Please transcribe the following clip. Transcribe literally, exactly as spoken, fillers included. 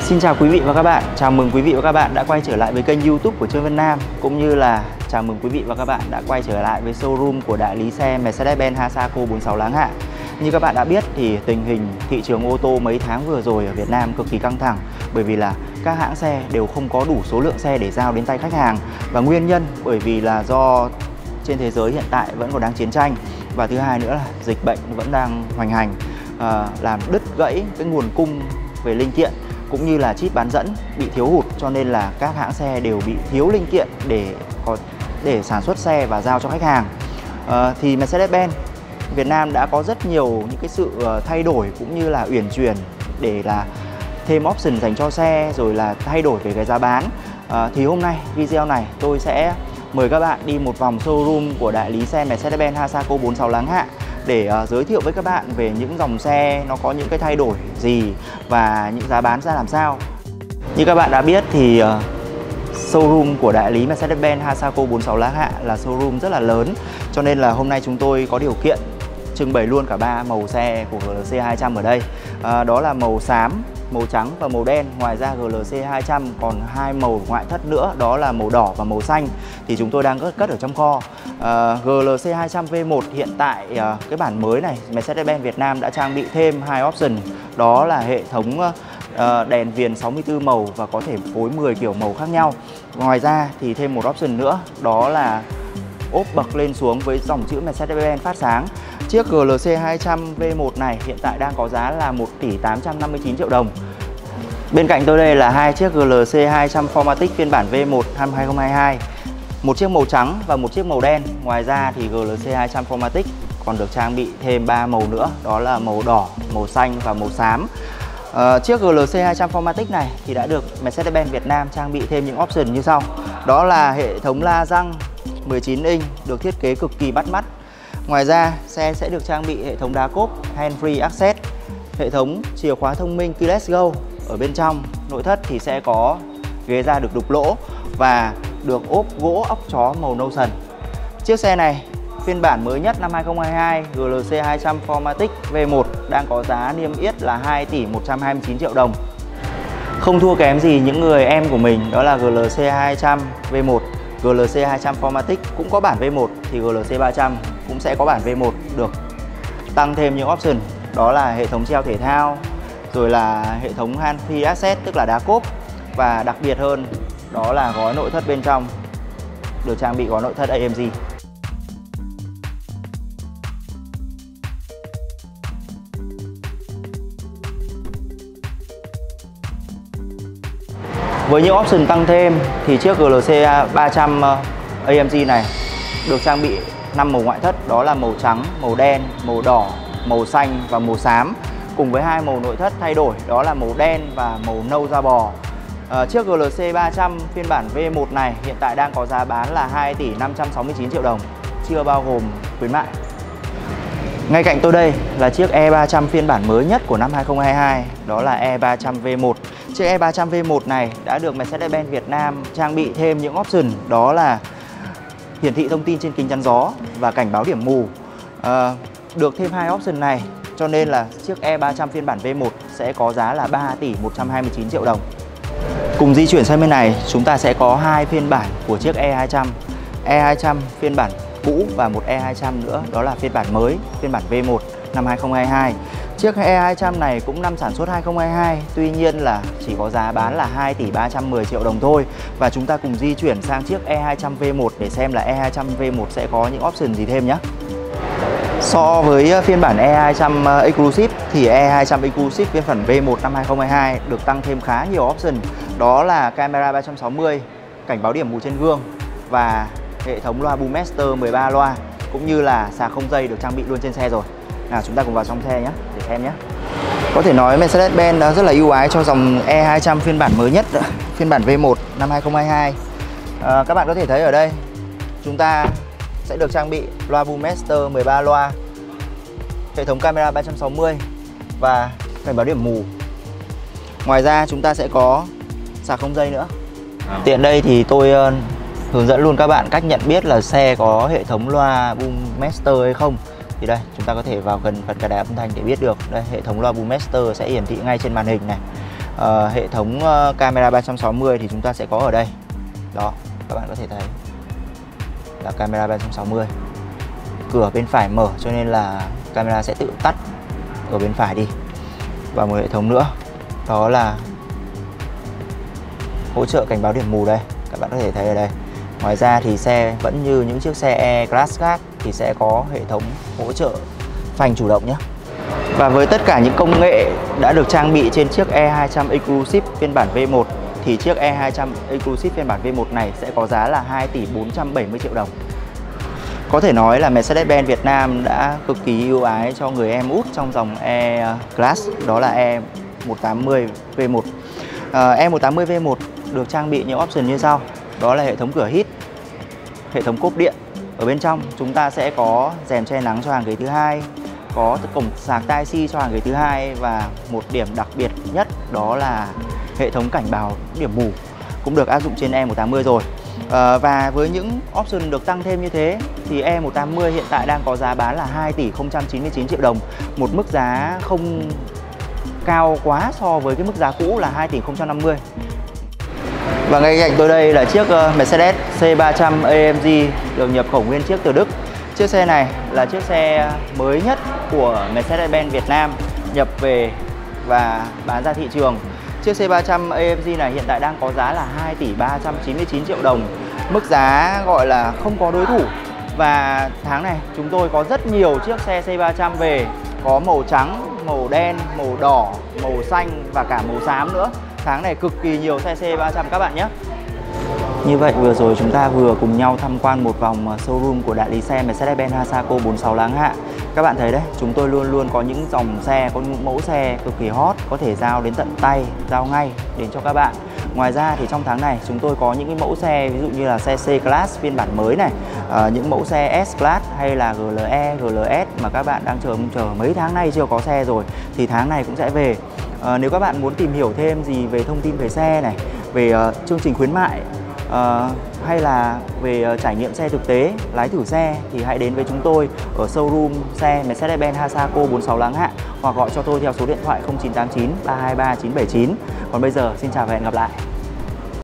Xin chào quý vị và các bạn, chào mừng quý vị và các bạn đã quay trở lại với kênh YouTube của Trương Văn Nam, cũng như là chào mừng quý vị và các bạn đã quay trở lại với showroom của đại lý xe Mercedes-Benz Hasaco bốn mươi sáu Láng Hạ. Như các bạn đã biết thì tình hình thị trường ô tô mấy tháng vừa rồi ở Việt Nam cực kỳ căng thẳng, bởi vì là các hãng xe đều không có đủ số lượng xe để giao đến tay khách hàng, và nguyên nhân bởi vì là do trên thế giới hiện tại vẫn còn đang chiến tranh, và thứ hai nữa là dịch bệnh vẫn đang hoành hành, à, làm đứt gãy cái nguồn cung về linh kiện cũng như là chip bán dẫn bị thiếu hụt, cho nên là các hãng xe đều bị thiếu linh kiện để có để sản xuất xe và giao cho khách hàng. À, thì Mercedes-Benz Việt Nam đã có rất nhiều những cái sự thay đổi cũng như là uyển chuyển để là thêm option dành cho xe, rồi là thay đổi về cái giá bán. À, thì hôm nay video này tôi sẽ mời các bạn đi một vòng showroom của đại lý xe Mercedes-Benz Hasaco bốn mươi sáu Láng Hạ để uh, giới thiệu với các bạn về những dòng xe nó có những cái thay đổi gì và những giá bán ra làm sao. Như các bạn đã biết thì uh, showroom của đại lý Mercedes-Benz Hasaco bốn mươi sáu Láng Hạ là showroom rất là lớn, cho nên là hôm nay chúng tôi có điều kiện trưng bày luôn cả ba màu xe của G L C hai trăm ở đây. À, đó là màu xám, màu trắng và màu đen. Ngoài ra G L C hai trăm còn hai màu ngoại thất nữa, đó là màu đỏ và màu xanh, thì chúng tôi đang cất, cất ở trong kho. à, G L C hai trăm V một hiện tại à, cái bản mới này Mercedes-Benz Việt Nam đã trang bị thêm hai option, đó là hệ thống à, đèn viền sáu mươi tư màu và có thể phối mười kiểu màu khác nhau. Ngoài ra thì thêm một option nữa, đó là ốp bậc lên xuống với dòng chữ Mercedes-Benz phát sáng. Chiếc G L C hai trăm V một này hiện tại đang có giá là một tỷ tám trăm năm mươi chín triệu đồng. Bên cạnh tôi đây là hai chiếc G L C hai trăm Formatic phiên bản V một năm hai không hai hai, một chiếc màu trắng và một chiếc màu đen. Ngoài ra thì G L C hai trăm Formatic còn được trang bị thêm ba màu nữa, đó là màu đỏ, màu xanh và màu xám. Uh, chiếc G L C hai trăm Formatic này thì đã được Mercedes-Benz Việt Nam trang bị thêm những option như sau. Đó là hệ thống la răng mười chín inch được thiết kế cực kỳ bắt mắt. Ngoài ra xe sẽ được trang bị hệ thống đá cốp Hands-Free Access, hệ thống chìa khóa thông minh Keyless Go. Ở bên trong nội thất thì sẽ có ghế da được đục lỗ và được ốp gỗ óc chó màu nâu sần. Chiếc xe này phiên bản mới nhất năm hai không hai hai G L C hai trăm Formatic V một đang có giá niêm yết là hai tỷ một trăm hai mươi chín triệu đồng. Không thua kém gì những người em của mình, đó là G L C hai trăm V một. G L C hai trăm Formatic cũng có bản V một, thì G L C ba trăm cũng sẽ có bản V một được tăng thêm những option, đó là hệ thống treo thể thao, rồi là hệ thống Hands-Free Access tức là đá cốp, và đặc biệt hơn đó là gói nội thất bên trong được trang bị gói nội thất A M G. Với những option tăng thêm thì chiếc G L C ba trăm A M G này được trang bị năm màu ngoại thất, đó là màu trắng, màu đen, màu đỏ, màu xanh và màu xám, cùng với hai màu nội thất thay đổi, đó là màu đen và màu nâu da bò. À, chiếc G L C ba trăm phiên bản V một này hiện tại đang có giá bán là hai tỷ năm trăm sáu mươi chín triệu đồng, chưa bao gồm khuyến mại. Ngay cạnh tôi đây là chiếc E ba trăm phiên bản mới nhất của năm hai không hai hai, đó là E ba trăm V một. Chiếc E ba trăm V một này đã được Mercedes-Benz Việt Nam trang bị thêm những option, đó là hiển thị thông tin trên kính chắn gió và cảnh báo điểm mù. À, được thêm hai option này cho nên là chiếc E ba trăm phiên bản V một sẽ có giá là ba tỷ một trăm hai mươi chín triệu đồng. Cùng di chuyển sang bên này, chúng ta sẽ có hai phiên bản của chiếc E hai trăm. E hai trăm phiên bản cũ và một E hai trăm nữa, đó là phiên bản mới, phiên bản V một năm hai không hai hai. Chiếc E hai trăm này cũng năm sản xuất hai không hai hai, tuy nhiên là chỉ có giá bán là hai tỷ ba trăm mười triệu đồng thôi. Và chúng ta cùng di chuyển sang chiếc E hai trăm V một để xem là E hai trăm V một sẽ có những option gì thêm nhé. So với phiên bản E hai trăm Exclusive thì E hai trăm Exclusive phiên bản V một năm hai không hai hai được tăng thêm khá nhiều option, đó là camera ba trăm sáu mươi, cảnh báo điểm mù trên gương và hệ thống loa Boommaster mười ba loa, cũng như là sạc không dây được trang bị luôn trên xe rồi. Nào chúng ta cùng vào trong xe nhé để xem nhé. Có thể nói Mercedes-Benz đã rất là ưu ái cho dòng E hai trăm phiên bản mới nhất, phiên bản V một năm hai không hai hai. À, các bạn có thể thấy ở đây chúng ta sẽ được trang bị loa Boommaster mười ba loa, hệ thống camera ba trăm sáu mươi và cảnh báo điểm mù. Ngoài ra chúng ta sẽ có sạc không dây nữa. Tiện đây thì tôi uh, hướng dẫn luôn các bạn cách nhận biết là xe có hệ thống loa Boommaster hay không. Thì đây, chúng ta có thể vào gần phần cài đặt âm thanh để biết được. Đây, hệ thống loa Boommaster sẽ hiển thị ngay trên màn hình này. uh, hệ thống uh, camera ba trăm sáu mươi thì chúng ta sẽ có ở đây. Đó, các bạn có thể thấy là camera ba trăm sáu mươi. Cửa bên phải mở cho nên là camera sẽ tự tắt ở bên phải đi. Và một hệ thống nữa, đó là hỗ trợ cảnh báo điểm mù đây, các bạn có thể thấy ở đây. Ngoài ra thì xe vẫn như những chiếc xe E-Class khác thì sẽ có hệ thống hỗ trợ phanh chủ động nhé. Và với tất cả những công nghệ đã được trang bị trên chiếc E hai trăm Exclusive phiên bản V một thì chiếc E hai trăm Exclusive phiên bản V một này sẽ có giá là hai tỷ bốn trăm bảy mươi triệu đồng. Có thể nói là Mercedes-Benz Việt Nam đã cực kỳ ưu ái cho người em út trong dòng E-Class, đó là E một tám mươi V một. À, E một tám mươi V một được trang bị những option như sau. Đó là hệ thống cửa hít, hệ thống cốp điện. Ở bên trong chúng ta sẽ có rèm che nắng cho hàng ghế thứ hai, có cổng sạc Type-C cho hàng ghế thứ hai, và một điểm đặc biệt nhất đó là hệ thống cảnh báo điểm mù cũng được áp dụng trên E một tám mươi rồi. À, và với những option được tăng thêm như thế thì E một tám mươi hiện tại đang có giá bán là hai tỷ không trăm chín mươi chín triệu đồng, một mức giá không cao quá so với cái mức giá cũ là hai tỷ không trăm năm mươi. Và ngay cạnh tôi đây là chiếc Mercedes C ba trăm A M G được nhập khẩu nguyên chiếc từ Đức. Chiếc xe này là chiếc xe mới nhất của Mercedes-Benz Việt Nam nhập về và bán ra thị trường. Chiếc C ba trăm A M G này hiện tại đang có giá là hai tỷ ba trăm chín mươi chín triệu đồng, mức giá gọi là không có đối thủ. Và tháng này chúng tôi có rất nhiều chiếc xe C ba trăm về, có màu trắng, màu đen, màu đỏ, màu xanh và cả màu xám nữa. Tháng này cực kỳ nhiều xe C ba trăm các bạn nhé. Như vậy vừa rồi chúng ta vừa cùng nhau tham quan một vòng showroom của đại lý xe Mercedes-Benz Hasaco bốn sáu Láng Hạ. Các bạn thấy đấy, chúng tôi luôn luôn có những dòng xe, có những mẫu xe cực kỳ hot, có thể giao đến tận tay, giao ngay đến cho các bạn. Ngoài ra thì trong tháng này chúng tôi có những cái mẫu xe ví dụ như là xe C-Class phiên bản mới này, à, những mẫu xe S-Class hay là G L E, G L S mà các bạn đang chờ chờ mấy tháng nay chưa có xe rồi thì tháng này cũng sẽ về. À, nếu các bạn muốn tìm hiểu thêm gì về thông tin về xe này, về uh, chương trình khuyến mại uh, hay là về uh, trải nghiệm xe thực tế, lái thử xe thì hãy đến với chúng tôi ở showroom xe Mercedes-Benz Hasaco bốn sáu Láng Hạ hoặc gọi cho tôi theo số điện thoại không chín tám chín ba hai ba chín bảy chín. Còn bây giờ xin chào và hẹn gặp lại.